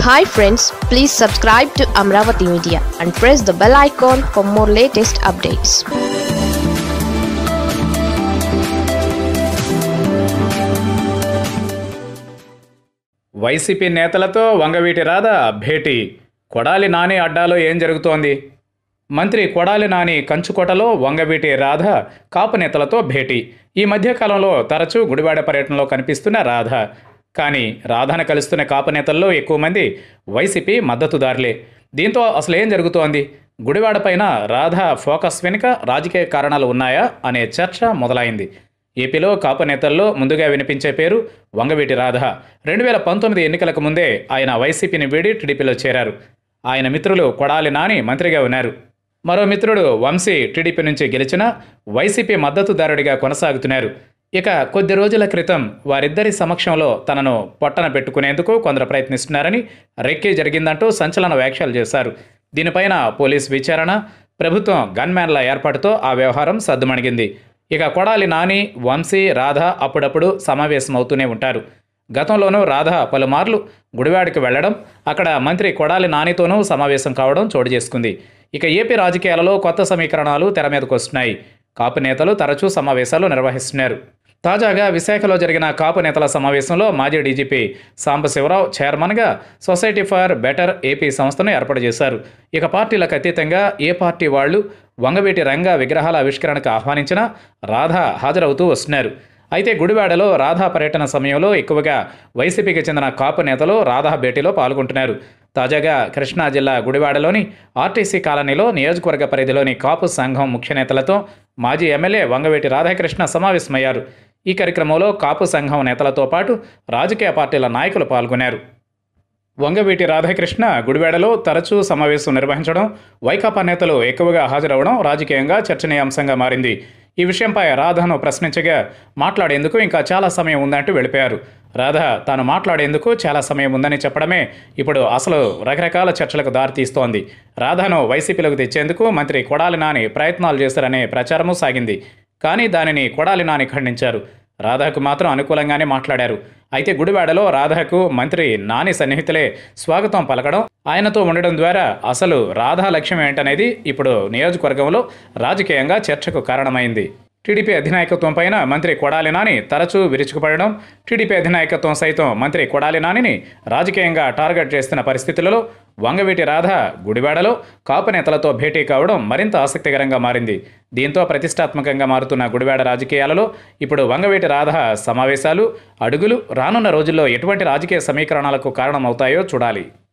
Hi friends, please subscribe to Amaravathi Media and press the bell icon for more latest updates. YCP నేతలతో వంగవీటి రాధ భేటీ. కొడాలి నాని అడ్డాలో ఏం జరుగుతోంది? మంత్రి కొడాలి నాని కంచుకోటలో వంగవీటి రాధ కాపు నేతలతో భేటీ. ఈ మధ్యకాలంలో తరచూ గుడివాడ పర్యటనలో కనిపిస్తున్న రాధ. కానీ రాధను కలుస్తున్న కాపు నేతల్లో ఎక్కువ మంది వైసీపీ మద్దతుదారులే. దీంతో అసలు ఏం జరుగుతోంది? గుడివాడ పైన రాధ ఫోకస్ వెనుక రాజకీయ కారణాలు ఉన్నాయా అనే చర్చ మొదలైంది. ఏపీలో కాపు నేతల్లో ముందుగా వినిపించే పేరు వంగవీటి రాధ. 2019 ఎన్నికలకు ముందే ఆయన వైసీపీని వీడి టీడీపీలో చేరారు. ఆయన మిత్రులు కొడాలి నాని మంత్రిగా ఉన్నారు. మరో మిత్రుడు వంశీ టీడీపీ నుంచి గెలిచిన వైసీపీ మద్దతుదారుడిగా కొనసాగుతున్నారు. ఇక కొద్ది రోజుల క్రితం వారిద్దరి సమక్షంలో తనను పొట్టన పెట్టుకునేందుకు కొందరు ప్రయత్నిస్తున్నారని, రెక్కి జరిగిందంటూ సంచలన వ్యాఖ్యలు చేశారు. దీనిపైన పోలీస్ విచారణ, ప్రభుత్వం గన్మ్యాన్ల ఏర్పాటుతో ఆ వ్యవహారం సద్దుమణిగింది. ఇక కొడాలి నాని, వంశీ, రాధ అప్పుడప్పుడు సమావేశమవుతూనే ఉంటారు. గతంలోనూ రాధ పలుమార్లు గుడివాడకి వెళ్లడం, అక్కడ మంత్రి కొడాలి నానితోనూ సమావేశం కావడం చోటు చేసుకుంది. ఇక ఏపీ రాజకీయాలలో కొత్త సమీకరణాలు తెర మీదకు వస్తున్నాయి. కాపు నేతలు తరచూ సమావేశాలు నిర్వహిస్తున్నారు. తాజాగా విశాఖలో జరిగిన కాపు నేతల సమావేశంలో మాజీ డీజీపీ సాంబశివరావు చైర్మన్గా సొసైటీ ఫర్ బెటర్ ఏపీ సంస్థను ఏర్పాటు చేశారు. ఇక పార్టీలకు అతీతంగా ఏ పార్టీ వాళ్లు వంగవీటి రంగ విగ్రహాల ఆవిష్కరణకు ఆహ్వానించినా రాధ హాజరవుతూ వస్తున్నారు. అయితే గుడివాడలో రాధా పర్యటన సమయంలో ఎక్కువగా వైసీపీకి చెందిన కాపు నేతలు రాధా భేటీలో పాల్గొంటున్నారు. తాజాగా కృష్ణా జిల్లా గుడివాడలోని ఆర్టీసీ కాలనీలో నియోజకవర్గ పరిధిలోని కాపు సంఘం ముఖ్య నేతలతో మాజీ ఎమ్మెల్యే వంగవీటి రాధాకృష్ణ సమావేశమయ్యారు. ఈ కార్యక్రమంలో కాపు సంఘం నేతలతో పాటు రాజకీయ పార్టీల నాయకులు పాల్గొన్నారు. వంగవీటి రాధాకృష్ణ గుడివాడలో తరచూ సమావేశం నిర్వహించడం, వైకాపా నేతలు ఎక్కువగా హాజరవడం రాజకీయంగా చర్చనీయాంశంగా మారింది. ఈ విషయంపై రాధను ప్రశ్నించగా మాట్లాడేందుకు ఇంకా చాలా సమయం ఉందంటూ వెళ్ళిపోయారు. రాధ తాను మాట్లాడేందుకు చాలా సమయం ఉందని చెప్పడమే ఇప్పుడు అసలు రకరకాల చర్చలకు దారితీస్తోంది. రాధను వైసీపీలోకి తెచ్చేందుకు మంత్రి కొడాలి నాని ప్రయత్నాలు చేశారనే ప్రచారము సాగింది. కానీ దానిని కొడాలి నాని ఖండించారు. రాధకు మాత్రం అనుకూలంగానే మాట్లాడారు. అయితే గుడివాడలో రాధకు మంత్రి నాని సన్నిహితులే స్వాగతం పలకడం, ఆయనతో ఉండడం ద్వారా అసలు రాధా లక్ష్యం ఏంటనేది ఇప్పుడు నియోజకవర్గంలో రాజకీయంగా చర్చకు కారణమైంది. టీడీపీ అధినాయకత్వం పైన మంత్రి కొడాలి నాని తరచూ విరుచుకుపడడం, టీడీపీ అధినాయకత్వం సైతం మంత్రి కొడాలి నానిని రాజకీయంగా టార్గెట్ చేస్తున్న పరిస్థితులలో వంగవీటి రాధ గుడివాడలో కాపు నేతలతో భేటీ కావడం మరింత ఆసక్తికరంగా మారింది. దీంతో ప్రతిష్టాత్మకంగా మారుతున్న గుడివాడ రాజకీయాలలో ఇప్పుడు వంగవీటి రాధ సమావేశాలు, అడుగులు రానున్న రోజుల్లో ఎటువంటి రాజకీయ సమీకరణాలకు కారణమవుతాయో చూడాలి.